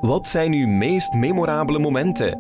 Wat zijn uw meest memorabele momenten?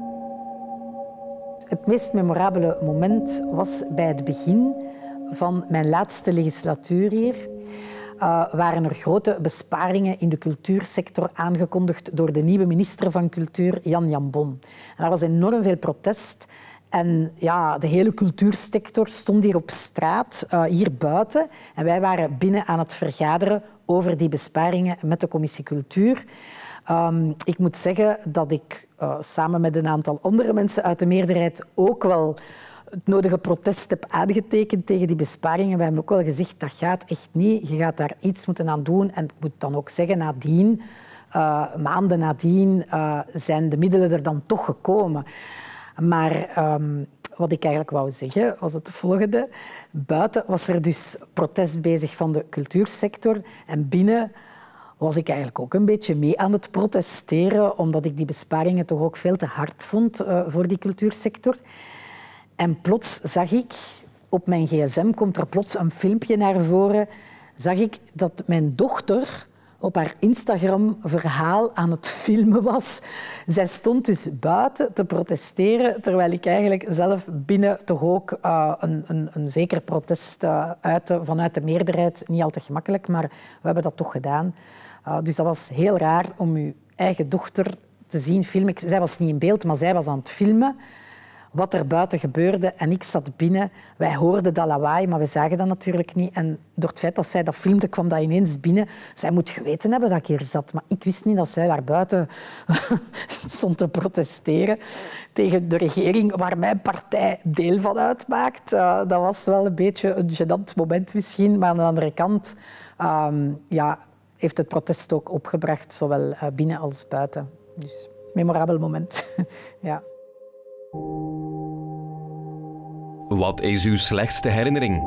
Het meest memorabele moment was bij het begin van mijn laatste legislatuur hier. Waren er grote besparingen in de cultuursector aangekondigd door de nieuwe minister van Cultuur, Jan Jambon. En er was enorm veel protest. En ja, de hele cultuursector stond hier op straat, hier buiten. En wij waren binnen aan het vergaderen over die besparingen met de Commissie Cultuur. Ik moet zeggen dat ik samen met een aantal andere mensen uit de meerderheid ook wel het nodige protest heb aangetekend tegen die besparingen. We hebben ook wel gezegd, dat gaat echt niet. Je gaat daar iets moeten aan doen. En ik moet dan ook zeggen, nadien, maanden nadien, zijn de middelen er dan toch gekomen. Maar wat ik eigenlijk wou zeggen, was het volgende. Buiten was er dus protest bezig van de cultuursector. En binnen was ik eigenlijk ook een beetje mee aan het protesteren, omdat ik die besparingen toch ook veel te hard vond voor die cultuursector. En plots zag ik, op mijn gsm komt er plots een filmpje naar voren, zag ik dat mijn dochter op haar Instagram verhaal aan het filmen was. Zij stond dus buiten te protesteren, terwijl ik eigenlijk zelf binnen toch ook een zeker protest uitte vanuit de meerderheid. Niet altijd gemakkelijk, maar we hebben dat toch gedaan. Dus dat was heel raar om uw eigen dochter te zien filmen. Zij was niet in beeld, maar zij was aan het filmen wat er buiten gebeurde. En ik zat binnen. Wij hoorden dat lawaai, maar we zagen dat natuurlijk niet. En door het feit dat zij dat filmde, kwam dat ineens binnen. Zij moet geweten hebben dat ik hier zat. Maar ik wist niet dat zij daar buiten stond te protesteren tegen de regering waar mijn partij deel van uitmaakt. Dat was wel een beetje een gênant moment misschien. Maar aan de andere kant heeft het protest ook opgebracht, zowel binnen als buiten. Dus memorabel moment. Ja. Wat is uw slechtste herinnering?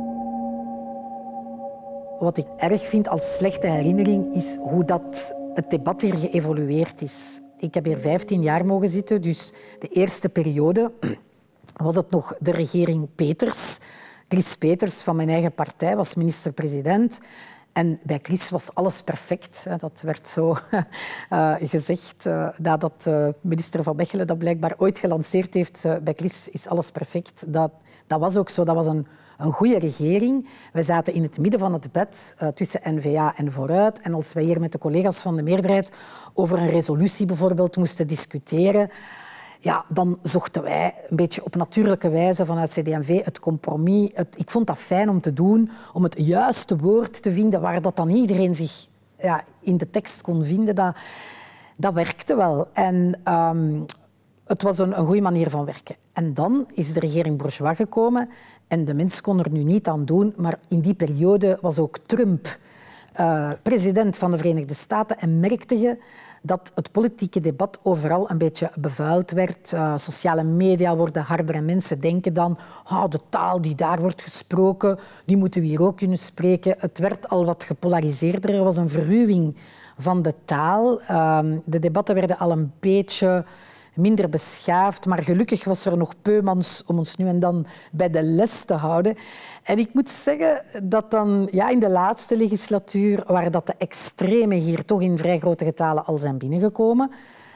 Wat ik erg vind als slechte herinnering is hoe dat het debat hier geëvolueerd is. Ik heb hier 15 jaar mogen zitten, dus de eerste periode was het nog de regering Peters. Chris Peters van mijn eigen partij was minister-president. En bij Chris was alles perfect. Dat werd zo gezegd nadat minister Van Mechelen dat blijkbaar ooit gelanceerd heeft. Bij Chris is alles perfect. Dat was ook zo. Dat was een goede regering. We zaten in het midden van het bed tussen N-VA en Vooruit. En als wij hier met de collega's van de meerderheid over een resolutie bijvoorbeeld moesten discussiëren, ja, dan zochten wij een beetje op natuurlijke wijze vanuit CD&V het compromis. Ik vond dat fijn om te doen, om het juiste woord te vinden waar dat dan iedereen zich in de tekst kon vinden. Dat werkte wel. En het was een goede manier van werken. En dan is de regering Bourgeois gekomen en de mens kon er nu niet aan doen, maar in die periode was ook Trump president van de Verenigde Staten en merkte je dat het politieke debat overal een beetje bevuild werd. Sociale media worden harder en mensen denken dan de taal die daar wordt gesproken, die moeten we hier ook kunnen spreken. Het werd al wat gepolariseerder. Er was een verruwing van de taal. De debatten werden al een beetje minder beschaafd, maar gelukkig was er nog Peumans om ons nu en dan bij de les te houden. En ik moet zeggen dat dan in de laatste legislatuur, waar dat de extremen hier toch in vrij grote getalen al zijn binnengekomen,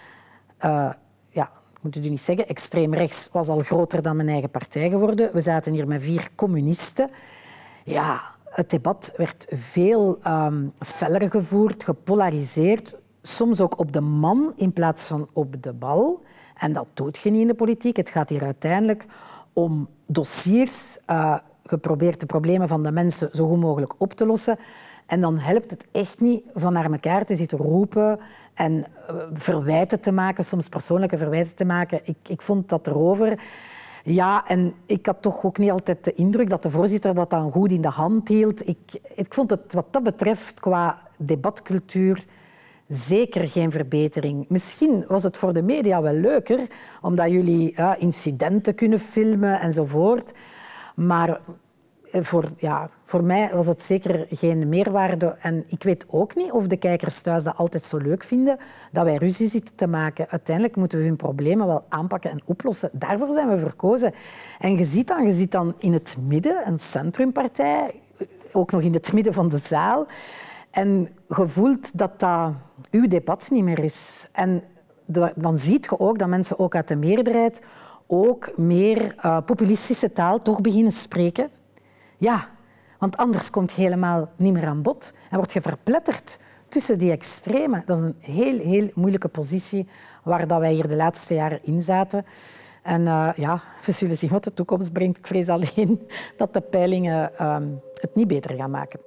moet u niet zeggen, extreem rechts was al groter dan mijn eigen partij geworden. We zaten hier met 4 communisten. Ja, het debat werd veel feller gevoerd, gepolariseerd, soms ook op de man in plaats van op de bal. En dat doet je niet in de politiek. Het gaat hier uiteindelijk om dossiers, geprobeerd de problemen van de mensen zo goed mogelijk op te lossen. En dan helpt het echt niet van naar elkaar te zitten roepen en verwijten te maken, soms persoonlijke verwijten te maken. Ik vond dat erover. Ja, en ik had toch ook niet altijd de indruk dat de voorzitter dat dan goed in de hand hield. Ik vond het wat dat betreft qua debatcultuur zeker geen verbetering. Misschien was het voor de media wel leuker, omdat jullie incidenten kunnen filmen enzovoort. Maar voor mij was het zeker geen meerwaarde. En ik weet ook niet of de kijkers thuis dat altijd zo leuk vinden, dat wij ruzie zitten te maken. Uiteindelijk moeten we hun problemen wel aanpakken en oplossen. Daarvoor zijn we verkozen. En je ziet dan in het midden een centrumpartij, ook nog in het midden van de zaal. En je voelt dat uw debat niet meer is. En dan zie je ook dat mensen ook uit de meerderheid ook meer populistische taal toch beginnen spreken. Ja, want anders komt je helemaal niet meer aan bod en word je verpletterd tussen die extremen. Dat is een heel, heel moeilijke positie waar dat wij hier de laatste jaren in zaten. En ja, we zullen zien wat de toekomst brengt. Ik vrees alleen dat de peilingen het niet beter gaan maken.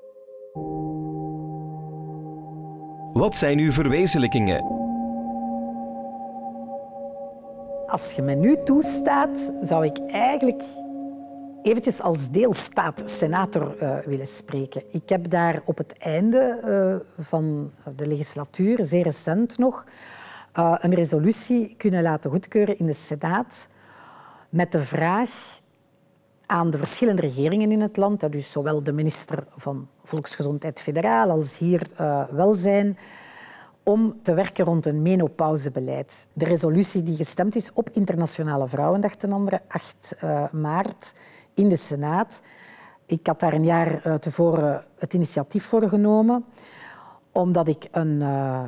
Wat zijn uw verwezenlijkingen? Als je me nu toestaat, zou ik eigenlijk eventjes als deelstaat-senator willen spreken. Ik heb daar op het einde van de legislatuur, zeer recent nog, een resolutie kunnen laten goedkeuren in de Senaat met de vraag aan de verschillende regeringen in het land, dus zowel de minister van Volksgezondheid federaal als hier welzijn, om te werken rond een menopausebeleid. De resolutie die gestemd is op Internationale Vrouwendag ten andere, 8 maart, in de Senaat. Ik had daar een jaar tevoren het initiatief voor genomen, omdat ik een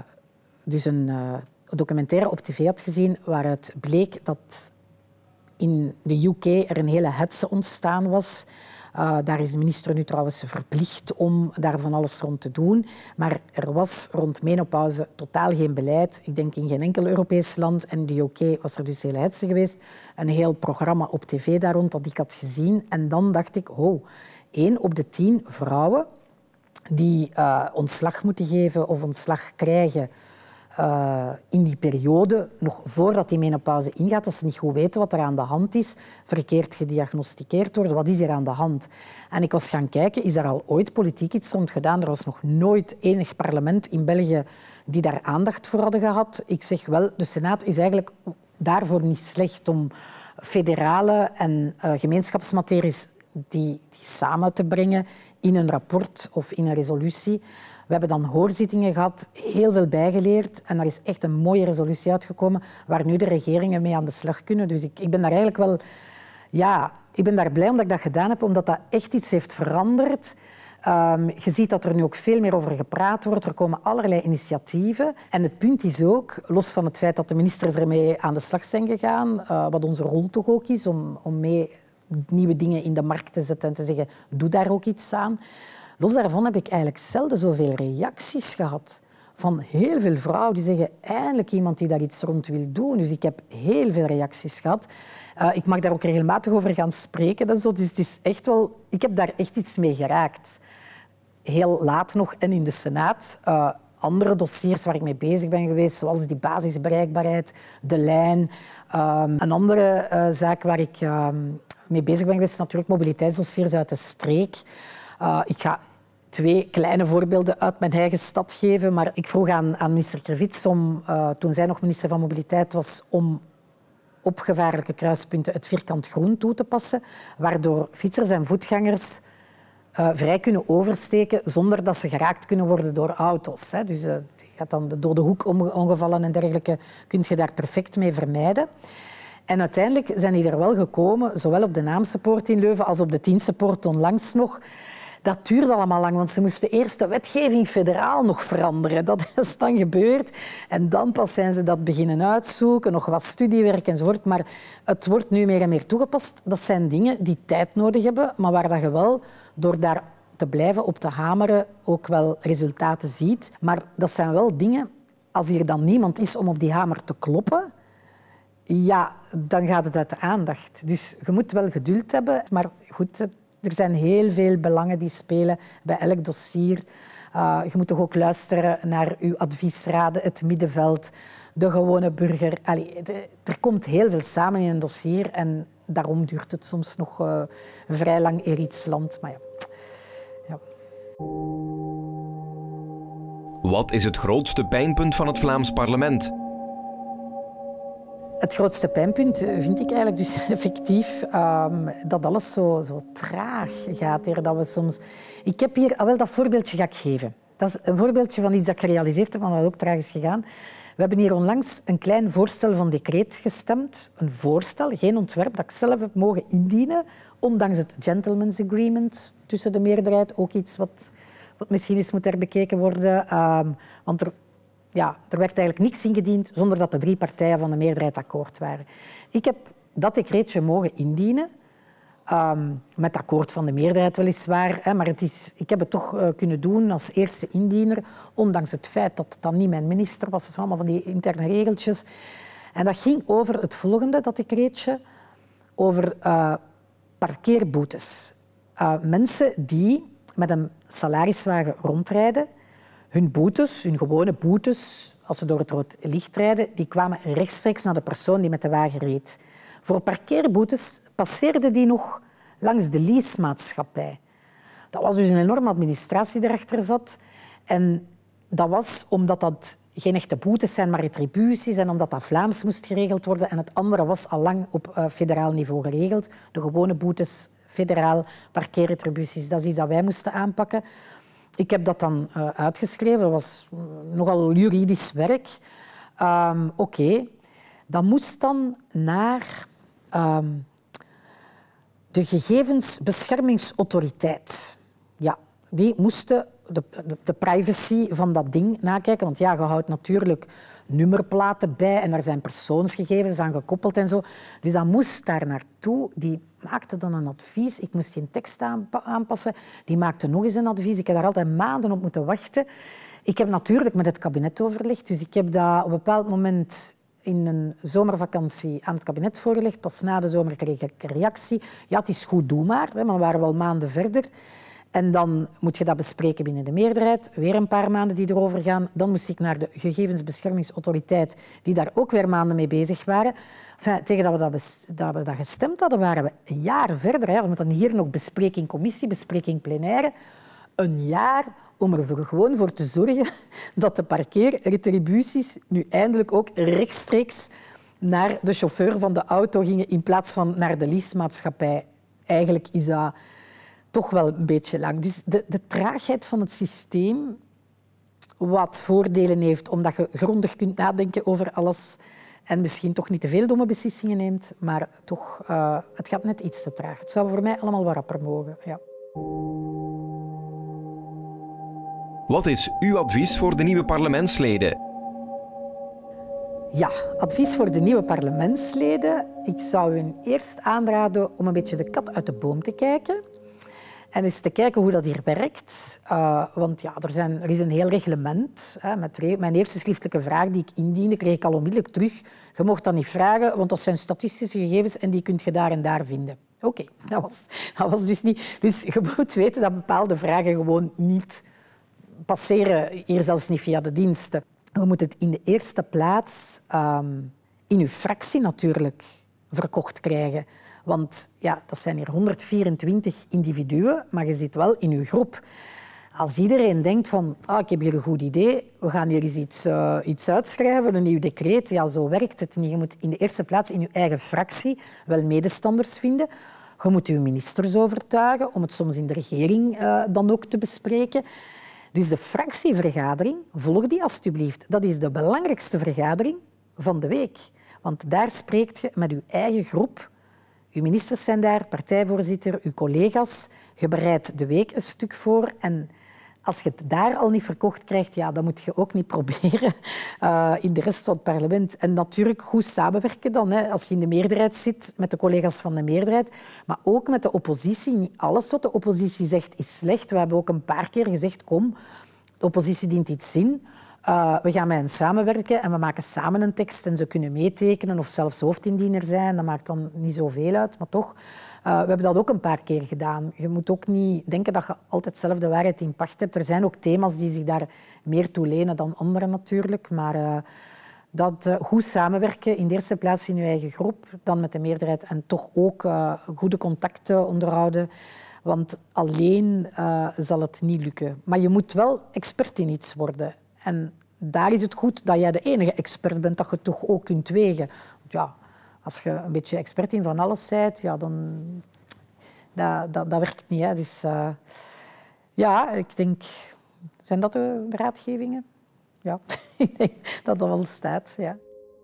documentaire op tv had gezien waaruit bleek dat in de UK er een hele hetze ontstaan was. Daar is de minister nu trouwens verplicht om daar van alles rond te doen. Maar er was rond menopauze totaal geen beleid. Ik denk in geen enkel Europees land. En in de UK was er dus heel hetze geweest. Een heel programma op tv daar rond dat ik had gezien. En dan dacht ik, 1 op de 10 vrouwen die ontslag moeten geven of ontslag krijgen in die periode, nog voordat die menopauze ingaat, als ze niet goed weten wat er aan de hand is, verkeerd gediagnosticeerd worden, wat is er aan de hand? En ik was gaan kijken, is daar al ooit politiek iets rond gedaan? Er was nog nooit enig parlement in België die daar aandacht voor hadden gehad. Ik zeg wel, de Senaat is eigenlijk daarvoor niet slecht om federale en gemeenschapsmateries die samen te brengen in een rapport of in een resolutie. We hebben dan hoorzittingen gehad, heel veel bijgeleerd en er is echt een mooie resolutie uitgekomen waar nu de regeringen mee aan de slag kunnen. Dus ik ben daar eigenlijk wel... Ja, ik ben daar blij omdat ik dat gedaan heb, omdat dat echt iets heeft veranderd. Je ziet dat er nu ook veel meer over gepraat wordt. Er komen allerlei initiatieven. En het punt is ook, los van het feit dat de ministers ermee aan de slag zijn gegaan, wat onze rol toch ook is, om mee nieuwe dingen in de markt te zetten en te zeggen, doe daar ook iets aan. Los daarvan heb ik eigenlijk zelden zoveel reacties gehad van heel veel vrouwen die zeggen, eindelijk iemand die daar iets rond wil doen. Dus ik heb heel veel reacties gehad. Ik mag daar ook regelmatig over gaan spreken en zo. Dus het is echt wel... Ik heb daar echt iets mee geraakt. Heel laat nog en in de Senaat. Andere dossiers waar ik mee bezig ben geweest, zoals die basisbereikbaarheid, de lijn. Een andere zaak waar ik mee bezig ben geweest is natuurlijk mobiliteitsdossiers uit de streek. Ik ga 2 kleine voorbeelden uit mijn eigen stad geven, maar ik vroeg aan minister Krevits om, toen zij nog minister van Mobiliteit was, om op gevaarlijke kruispunten het vierkant groen toe te passen, waardoor fietsers en voetgangers vrij kunnen oversteken zonder dat ze geraakt kunnen worden door auto's. Hè. Dus je gaat dan de dode hoek ongevallen en dergelijke kun je daar perfect mee vermijden. En uiteindelijk zijn die er wel gekomen, zowel op de Naamse Poort in Leuven als op de Tiense Poort onlangs nog. Dat duurde allemaal lang, want ze moesten eerst de wetgeving federaal nog veranderen. Dat is dan gebeurd. En dan pas zijn ze dat beginnen uitzoeken, nog wat studiewerk enzovoort. Maar het wordt nu meer en meer toegepast. Dat zijn dingen die tijd nodig hebben, maar waar dat je wel door daar te blijven op te hameren ook wel resultaten ziet. Maar dat zijn wel dingen, als hier dan niemand is om op die hamer te kloppen, ja, dan gaat het uit de aandacht. Dus je moet wel geduld hebben, maar goed, er zijn heel veel belangen die spelen bij elk dossier. Je moet toch ook luisteren naar uw adviesraden, het middenveld, de gewone burger. Er komt heel veel samen in een dossier en daarom duurt het soms nog vrij lang eer iets landt. Maar ja. Wat is het grootste pijnpunt van het Vlaams parlement? Het grootste pijnpunt vind ik eigenlijk dus effectief dat alles zo traag gaat. Hier, dat we soms... Ik heb hier... wel, dat voorbeeldje ga ik geven. Dat is een voorbeeldje van iets dat ik gerealiseerd heb, maar dat ook traag is gegaan. We hebben hier onlangs een klein voorstel van decreet gestemd. Een voorstel, geen ontwerp, dat ik zelf heb mogen indienen, ondanks het gentleman's agreement tussen de meerderheid. Ook iets wat misschien eens moet herbekeken worden. Want ja, er werd eigenlijk niks ingediend zonder dat de 3 partijen van de meerderheid akkoord waren. Ik heb dat decreetje mogen indienen, met akkoord van de meerderheid weliswaar, hè, maar ik heb het toch kunnen doen als eerste indiener, ondanks het feit dat het dan niet mijn minister was. Het zijn allemaal van die interne regeltjes. En dat ging over het volgende, dat decreetje, over parkeerboetes. Mensen die met een salariswagen rondrijden, hun boetes, hun gewone boetes, als ze door het rood licht rijden, die kwamen rechtstreeks naar de persoon die met de wagen reed. Voor parkeerboetes passeerden die nog langs de leasemaatschappij. Dat was dus een enorme administratie die erachter zat. En dat was omdat dat geen echte boetes zijn, maar retributies, en omdat dat Vlaams moest geregeld worden. En het andere was al lang op federaal niveau geregeld. De gewone boetes, federaal, parkeerretributies, dat is iets dat wij moesten aanpakken. Ik heb dat dan uitgeschreven. Dat was nogal juridisch werk. Oké. Dat moest dan naar de gegevensbeschermingsautoriteit. Ja, die moesten de privacy van dat ding nakijken. Want ja, je houdt natuurlijk nummerplaten bij en daar zijn persoonsgegevens aan gekoppeld en zo. Dus dat moest daar naartoe. Die maakte dan een advies. Ik moest geen tekst aanpassen. Die maakte nog eens een advies. Ik heb daar altijd maanden op moeten wachten. Ik heb natuurlijk met het kabinet overlegd. Dus ik heb dat op een bepaald moment in een zomervakantie aan het kabinet voorgelegd. Pas na de zomer kreeg ik een reactie. Ja, het is goed, doe maar. Maar we waren wel maanden verder. En dan moet je dat bespreken binnen de meerderheid. Weer een paar maanden die erover gaan. Dan moest ik naar de gegevensbeschermingsautoriteit, die daar ook weer maanden mee bezig waren. Enfin, tegen dat we dat gestemd hadden, waren we een jaar verder. Ja, we moeten dan hier nog bespreking commissie, bespreking plenaire. Een jaar om er gewoon voor te zorgen dat de parkeerretributies nu eindelijk ook rechtstreeks naar de chauffeur van de auto gingen in plaats van naar de leasemaatschappij. Eigenlijk is dat toch wel een beetje lang. Dus de traagheid van het systeem, wat voordelen heeft omdat je grondig kunt nadenken over alles en misschien toch niet te veel domme beslissingen neemt, maar toch, het gaat net iets te traag. Het zou voor mij allemaal wat rapper mogen. Ja. Wat is uw advies voor de nieuwe parlementsleden? Ja, advies voor de nieuwe parlementsleden. Ik zou hun eerst aanraden om een beetje de kat uit de boom te kijken. En eens te kijken hoe dat hier werkt. Want ja, er is een heel reglement. Met mijn eerste schriftelijke vraag die ik indiende, kreeg ik al onmiddellijk terug. Je mocht dat niet vragen, want dat zijn statistische gegevens en die kun je daar en daar vinden. Oké, dat was dus niet. Dus je moet weten dat bepaalde vragen gewoon niet passeren, hier zelfs niet via de diensten. Je moet het in de eerste plaats in je fractie natuurlijk verkocht krijgen. Want ja, dat zijn hier 124 individuen, maar je zit wel in je groep. Als iedereen denkt van, ik heb hier een goed idee, we gaan hier eens iets uitschrijven, een nieuw decreet, ja, zo werkt het niet. Je moet in de eerste plaats in je eigen fractie wel medestanders vinden. Je moet je ministers overtuigen om het soms in de regering dan ook te bespreken. Dus de fractievergadering, volg die alstublieft. Dat is de belangrijkste vergadering van de week. Want daar spreekt je met je eigen groep. Uw ministers zijn daar, partijvoorzitter, uw collega's. Je bereidt de week een stuk voor. En als je het daar al niet verkocht krijgt, ja, dan moet je ook niet proberen in de rest van het parlement. En natuurlijk goed samenwerken dan. Hè, als je in de meerderheid zit met de collega's van de meerderheid. Maar ook met de oppositie. Niet alles wat de oppositie zegt is slecht. We hebben ook een paar keer gezegd, kom, de oppositie dient iets in. We gaan met hen samenwerken en we maken samen een tekst en ze kunnen meetekenen of zelfs hoofdindiener zijn. Dat maakt dan niet zoveel uit, maar toch. We hebben dat ook een paar keer gedaan. Je moet ook niet denken dat je altijd zelf de waarheid in pacht hebt. Er zijn ook thema's die zich daar meer toe lenen dan andere natuurlijk. Maar dat goed samenwerken, in de eerste plaats in je eigen groep, dan met de meerderheid en toch ook goede contacten onderhouden. Want alleen zal het niet lukken. Maar je moet wel expert in iets worden. En daar is het goed dat jij de enige expert bent, dat je het toch ook kunt wegen. Want ja, als je een beetje expert in van alles bent, ja, dan... Dat werkt niet. Hè. Dus, ja, ik denk... Zijn dat de raadgevingen? Ja, ik denk dat dat wel staat, ja.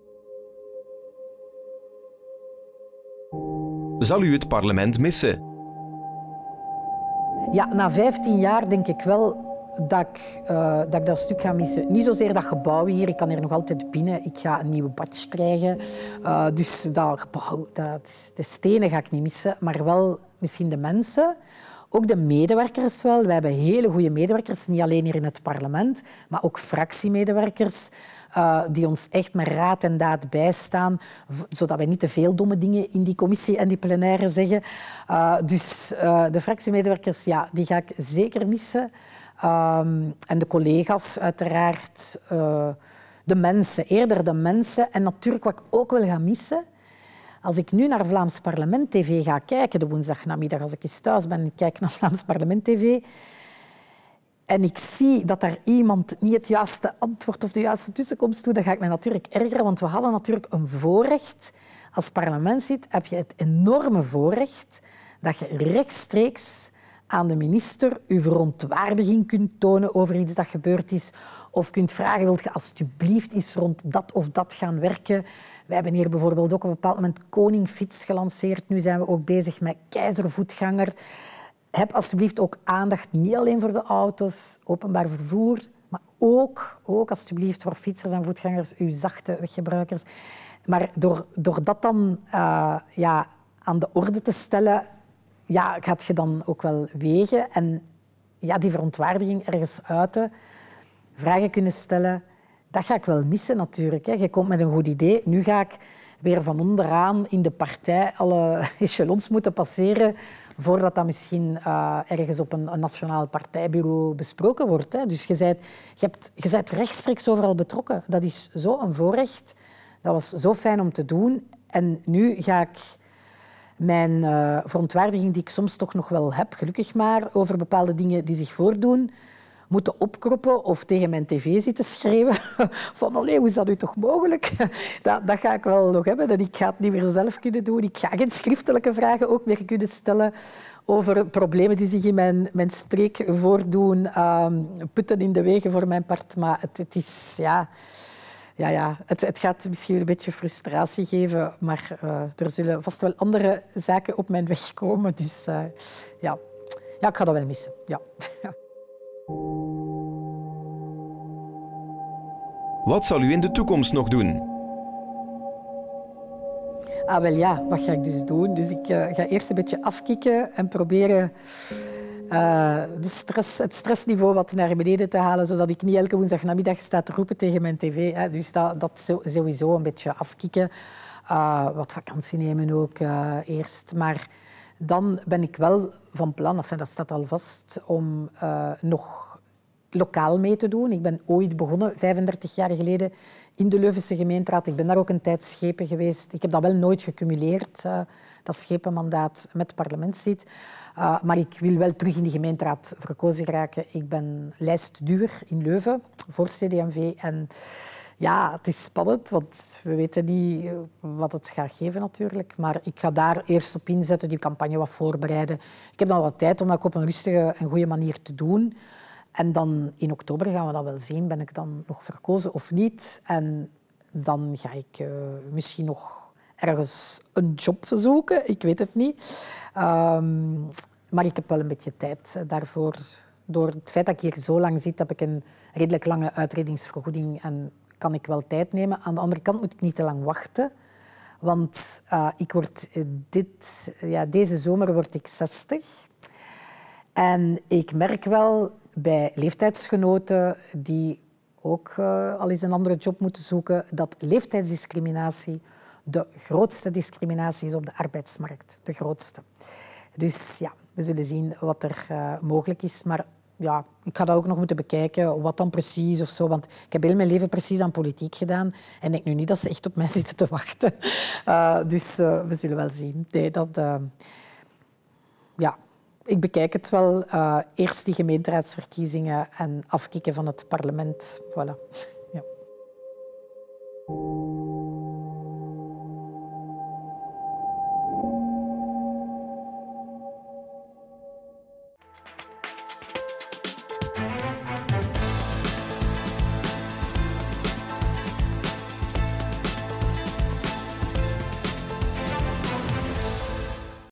Zal u het parlement missen? Ja, na 15 jaar denk ik wel dat ik dat stuk ga missen. Niet zozeer dat gebouw hier, ik kan hier nog altijd binnen. Ik ga een nieuwe badge krijgen. Dus dat gebouw, de stenen ga ik niet missen, maar wel misschien de mensen. Ook de medewerkers wel. Wij hebben hele goede medewerkers, niet alleen hier in het parlement, maar ook fractiemedewerkers die ons echt met raad en daad bijstaan, zodat wij niet te veel domme dingen in die commissie en die plenaire zeggen. Dus de fractiemedewerkers, ja, die ga ik zeker missen. En de collega's uiteraard. De mensen, eerder de mensen. En natuurlijk wat ik ook wel ga missen, als ik nu naar Vlaams Parlement TV ga kijken, de woensdagnamiddag, als ik eens thuis ben en ik kijk naar Vlaams Parlement TV, en ik zie dat daar iemand niet het juiste antwoord of de juiste tussenkomst doet, dan ga ik me natuurlijk ergeren, want we hadden natuurlijk een voorrecht. Als parlementslid heb je het enorme voorrecht dat je rechtstreeks aan de minister uw verontwaardiging kunt tonen over iets dat gebeurd is, of kunt vragen, wilt je alsjeblieft eens rond dat of dat gaan werken. Wij hebben hier bijvoorbeeld ook op een bepaald moment Koningfiets gelanceerd. Nu zijn we ook bezig met Keizervoetganger. Heb alsjeblieft ook aandacht, niet alleen voor de auto's, openbaar vervoer, maar ook alsjeblieft voor fietsers en voetgangers, uw zachte weggebruikers. Maar door dat dan aan de orde te stellen, ja, gaat je dan ook wel wegen en ja, die verontwaardiging ergens uiten, vragen kunnen stellen, dat ga ik wel missen natuurlijk. Hè. Je komt met een goed idee. Nu ga ik weer van onderaan in de partij alle echelons moeten passeren voordat dat misschien ergens op een nationaal partijbureau besproken wordt. Hè. Dus je bent rechtstreeks overal betrokken. Dat is zo'n voorrecht. Dat was zo fijn om te doen. En nu ga ik mijn verontwaardiging, die ik soms toch nog wel heb, gelukkig maar, over bepaalde dingen die zich voordoen, moeten opkroppen of tegen mijn tv zitten schreeuwen van allee, hoe is dat nu toch mogelijk? Dat ga ik wel nog hebben en ik ga het niet meer zelf kunnen doen. Ik ga geen schriftelijke vragen ook meer kunnen stellen over problemen die zich in mijn streek voordoen, putten in de wegen voor mijn part. Maar het is, het gaat misschien een beetje frustratie geven, maar er zullen vast wel andere zaken op mijn weg komen. Dus ja, ik ga dat wel missen. Ja. Wat zal u in de toekomst nog doen? Wel ja, wat ga ik dus doen? Dus ik ga eerst een beetje afkicken en proberen het stressniveau wat naar beneden te halen, zodat ik niet elke woensdagnamiddag sta te roepen tegen mijn tv. Hè. Dus dat sowieso een beetje afkicken. Wat vakantie nemen ook eerst. Maar dan ben ik wel van plan, dat staat al vast, om nog lokaal mee te doen. Ik ben ooit begonnen, 35 jaar geleden, in de Leuvense gemeenteraad. Ik ben daar ook een tijd schepen geweest. Ik heb dat wel nooit gecumuleerd, dat schepenmandaat met parlementslid. Maar ik wil wel terug in de gemeenteraad verkozen geraken. Ik ben lijstduwer in Leuven voor CD&V. En ja, het is spannend, want we weten niet wat het gaat geven natuurlijk. Maar ik ga daar eerst op inzetten, die campagne wat voorbereiden. Ik heb dan wat tijd om dat op een rustige en goede manier te doen. En dan in oktober gaan we dat wel zien. Ben ik dan nog verkozen of niet? En dan ga ik misschien nog ergens een job zoeken. Ik weet het niet. Maar ik heb wel een beetje tijd daarvoor. Door het feit dat ik hier zo lang zit, heb ik een redelijk lange uitredingsvergoeding en kan ik wel tijd nemen. Aan de andere kant moet ik niet te lang wachten. Want ik word deze zomer word ik 60. En ik merk wel bij leeftijdsgenoten die ook al eens een andere job moeten zoeken, dat leeftijdsdiscriminatie de grootste discriminatie is op de arbeidsmarkt. De grootste. Dus ja, we zullen zien wat er mogelijk is. Maar ja, ik ga dat ook nog moeten bekijken, wat dan precies of zo. Want ik heb heel mijn leven precies aan politiek gedaan. En ik denk nu niet dat ze echt op mij zitten te wachten. Dus we zullen wel zien. Nee, ik bekijk het wel. Eerst die gemeenteraadsverkiezingen en afkicken van het parlement. Voilà.